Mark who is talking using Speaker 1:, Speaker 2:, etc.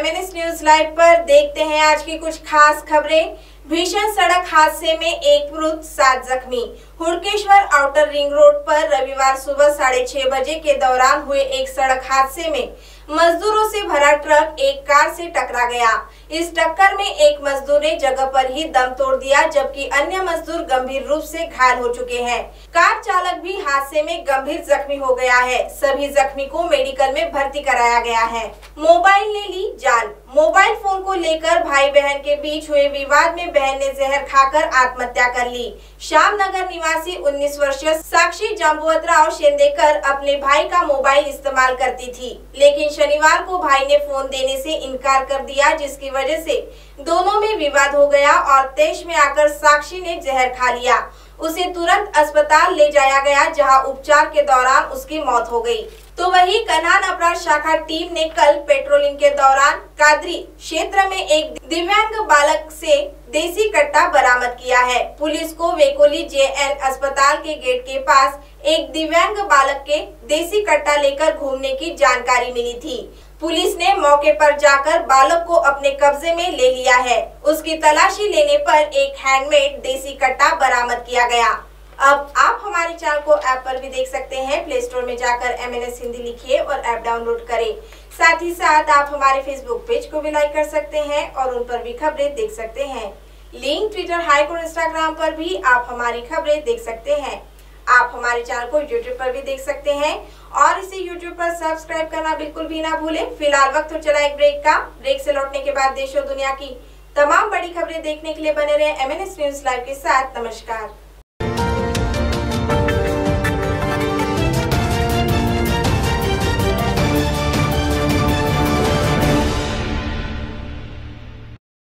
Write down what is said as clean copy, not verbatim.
Speaker 1: MNS news live पर देखते हैं आज की कुछ खास खबरें। भीषण सड़क हादसे में एक मृत 7 जख्मी। हुड़केश्वर आउटर रिंग रोड पर रविवार सुबह 6:30 बजे के दौरान हुए एक सड़क हादसे में मजदूरों से भरा ट्रक एक कार से टकरा गया। इस टक्कर में एक मजदूर ने जगह पर ही दम तोड़ दिया, जबकि अन्य मजदूर गंभीर रूप से घायल हो चुके हैं। कार चालक भी हादसे में गंभीर जख्मी हो गया है। सभी जख्मी को मेडिकल में भर्ती कराया गया है। मोबाइल ने ली जान। मोबाइल फोन को लेकर भाई बहन के बीच हुए विवाद में बहन ने जहर खाकर आत्महत्या कर ली। श्यामनगर निवासी 19 वर्षीय साक्षी जांबुवतराव शेंदेकर अपने भाई का मोबाइल इस्तेमाल करती थी, लेकिन शनिवार को भाई ने फोन देने से इनकार कर दिया, जिसकी वजह से दोनों में विवाद हो गया और तेज में आकर साक्षी ने जहर खा लिया। उसे तुरंत अस्पताल ले जाया गया, जहां उपचार के दौरान उसकी मौत हो गई। तो वही कन्हान अपराध शाखा टीम ने कल पेट्रोलिंग के दौरान कादरी क्षेत्र में एक दिव्यांग बालक से देसी कट्टा बरामद किया है। पुलिस को वेकोली JN अस्पताल के गेट के पास एक दिव्यांग बालक के देसी कट्टा लेकर घूमने की जानकारी मिली थी। पुलिस ने मौके पर जाकर बालक को अपने कब्जे में ले लिया है। उसकी तलाशी लेने पर एक हैंडमेड देसी कट्टा बरामद किया गया। अब आप हमारे चैनल को ऐप पर भी देख सकते हैं। प्ले स्टोर में जाकर MNS हिंदी लिखिए और ऐप डाउनलोड करें। साथ ही साथ आप हमारे फेसबुक पेज को भी लाइक कर सकते हैं और उन पर भी खबरें देख सकते हैं। लिंक ट्विटर, हाइक और इंस्टाग्राम पर भी आप हमारी खबरें देख सकते हैं। आप हमारे चैनल को YouTube पर भी देख सकते हैं और इसे YouTube पर सब्सक्राइब करना बिल्कुल भी ना भूलें। फिलहाल वक्त हो चला एक ब्रेक का। ब्रेक से लौटने के बाद देश और दुनिया की तमाम बड़ी खबरें देखने के लिए बने रहे MNS न्यूज लाइव के साथ। नमस्कार।